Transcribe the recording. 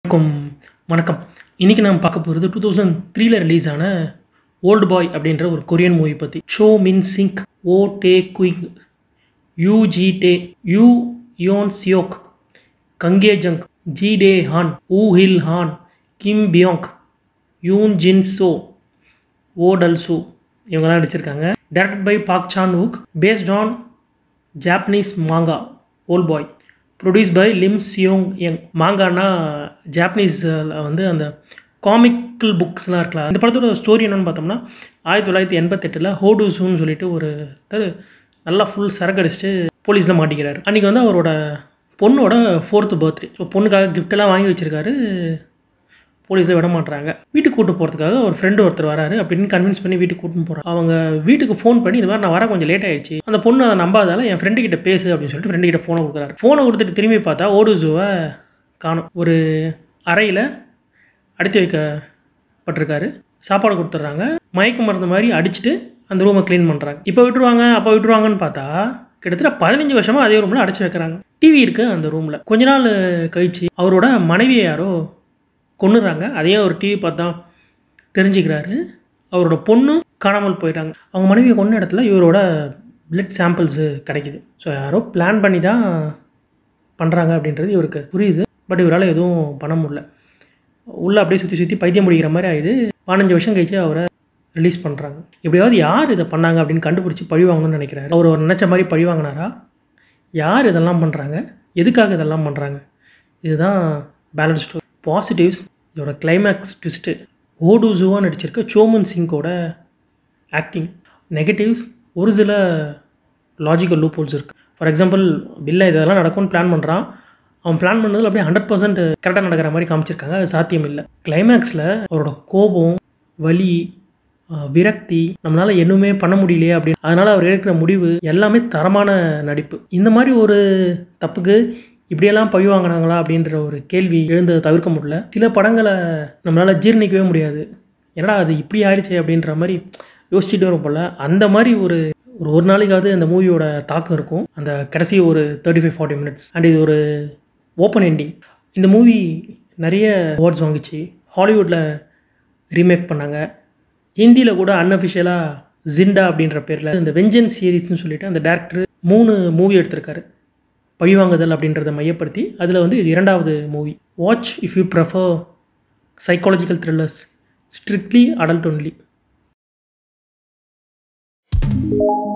வணக்கம். இன்னைக்கு நாம பார்க்க போகிறது 2003ல ரிலீஸ் ஆன ஓல்டுபாய் அப்படின்ற ஒரு கொரியன் மூவி பற்றி. Choi Min sik, Oh Tae kyung, Yoo Ji tae, Yoo Yeon seok, Kang Hye jung, Ji Dae han, ஊ ஹில் ஹான், Kim Byeong, Yoon Jin seo, Oh Dal su இவங்கெல்லாம் நடிச்சிருக்காங்க. Directed by Park Chan wook, based on Japanese manga Oldboy, produce by Lim Seung yong. மாங்கானா ஜாப்பனீஸில் வந்து அந்த comical புக்ஸ்லாம் இருக்கலாம். இந்த படத்தோட ஸ்டோரி என்னென்னு பார்த்தோம்னா 1988 ஹோடுசூன்னு சொல்லிட்டு ஒரு நல்லா ஃபுல் சரக்கு அடிச்சுட்டு போலீஸில் மாட்டிக்கிறாரு. அன்றைக்கி வந்து அவரோட பொண்ணோட 4th பர்த்டே. ஸோ பொண்ணுக்காக கிஃப்டெல்லாம் வாங்கி வச்சுருக்காரு. போலீஸில் விட மாட்டுறாங்க. வீட்டுக்கு கூட்டு போகிறதுக்காக ஒரு ஃப்ரெண்டு ஒருத்தர் வராரு அப்படின்னு கன்வின்ஸ் பண்ணி வீட்டுக்கு கூட்டின்னு போகிறாங்க. அவங்க வீட்டுக்கு ஃபோன் பண்ணி இந்த மாதிரி நான் வர கொஞ்சம் லேட் ஆகிடுச்சு, அந்த பொண்ணு அதை நம்பாதால என் ஃப்ரெண்டு கிட்ட பேசு அப்படின்னு சொல்லிட்டு ஃப்ரெண்டு கிட்ட ஃபோனை கொடுக்குறாரு. ஃபோனை கொடுத்துட்டு திரும்பி பார்த்தா ஓடுசுவை காணும். ஒரு அறையில் அடித்து வைக்கப்பட்டிருக்காரு. சாப்பாடு கொடுத்துட்றாங்க. மயக்க மருந்து மாதிரி அடிச்சுட்டு அந்த ரூமை க்ளீன் பண்ணுறாங்க. இப்போ விட்டுருவாங்க அப்போ விட்டுருவாங்கன்னு பார்த்தா கிட்டத்தட்ட 15 வருஷமாக அதே ரூமில் அடைச்சி வைக்கிறாங்க. டிவி இருக்குது அந்த ரூமில். கொஞ்ச நாள் கழிச்சு அவரோட மனைவியை யாரோ கொன்னுறாங்க. அதையே ஒரு டிவி பார்த்தா தெரிஞ்சுக்கிறாரு. அவரோட பொண்ணு காணாமல் போயிட்டாங்க. அவங்க மனைவியை கொன்ன இடத்துல இவரோட பிளட் சாம்பிள்ஸு கிடைக்கிது. ஸோ யாரோ பிளான் பண்ணி தான் பண்ணுறாங்க அப்படின்றது இவருக்கு புரியுது. பட் இவரால் எதுவும் பண்ண முடியல. உள்ளே அப்படியே சுற்றி சுற்றி பைத்தியம் முடிக்கிற மாதிரி ஆகிடுது. 15 வருஷம் கழிச்சு அவரை ரிலீஸ் பண்ணுறாங்க. எப்படியாவது யார் இதை பண்ணாங்க அப்படின்னு கண்டுபிடிச்சி பழி வாங்கணும்னு நினைக்கிறாரு. அவர் நினச்ச மாதிரி பழி வாங்கினாரா? யார் இதெல்லாம் பண்ணுறாங்க? எதுக்காக இதெல்லாம் பண்ணுறாங்க? இதுதான் பேலன்ஸ் ஸ்டோரி. பாசிட்டிவ்ஸ், இதோட கிளைமேக்ஸ் ட்விஸ்ட்டு, ஓடுசுவாக நடிச்சிருக்க சோமன் சிங்கோட ஆக்டிங். நெகட்டிவ்ஸ், ஒரு சில லாஜிக்கல் லூப் ஹோல்ஸ் இருக்குது. ஃபார் எக்ஸாம்பிள், பில்லை இதெல்லாம் நடக்கும்னு பிளான் பண்ணுறான். அவன் பிளான் பண்ணதில் அப்படியே 100% கரெக்டாக நடக்கிற மாதிரி காமிச்சிருக்காங்க. அது சாத்தியம் இல்லை. கிளைமேக்ஸில் அவரோட கோபம், வலி, விரக்தி, நம்மளால் எதுவுமே பண்ண முடியலையே அப்படின்னு அதனால் அவர் எடுக்கிற முடிவு எல்லாமே தரமான நடிப்பு. இந்த மாதிரி ஒரு தப்புக்கு இப்படியெல்லாம் பழி வாங்கினாங்களா அப்படின்ற ஒரு கேள்வி எழுந்ததை தவிர்க்க முடியல. சில படங்களை நம்மளால் ஜீர்ணிக்கவே முடியாது. ஏன்னா அது இப்படி ஆயிடுச்சு அப்படின்ற மாதிரி யோசிச்சுட்டு வரும் போல். அந்த மாதிரி ஒரு நாளைக்காவது அந்த மூவியோட தாக்கம் இருக்கும். அந்த கடைசி ஒரு 35-40 மினிட்ஸ். அண்ட் இது ஒரு ஓப்பன் எண்டிங். இந்த மூவி நிறைய அவார்ட்ஸ் வாங்கிச்சு. ஹாலிவுட்டில் ரீமேக் பண்ணாங்க. ஹிந்தியில் கூட அன்அஃபிஷியலாக ஜிண்டா அப்படின்ற பேரில் இந்த வெஞ்சன்ஸ் சீரீஸ்னு சொல்லிட்டு அந்த டேரக்டர் 3 மூவி எடுத்திருக்காரு பழிவாங்குதல் அப்படின்றத மையப்படுத்தி. அதில் வந்து இது 2வது movie. Watch if you prefer psychological thrillers, strictly adult only.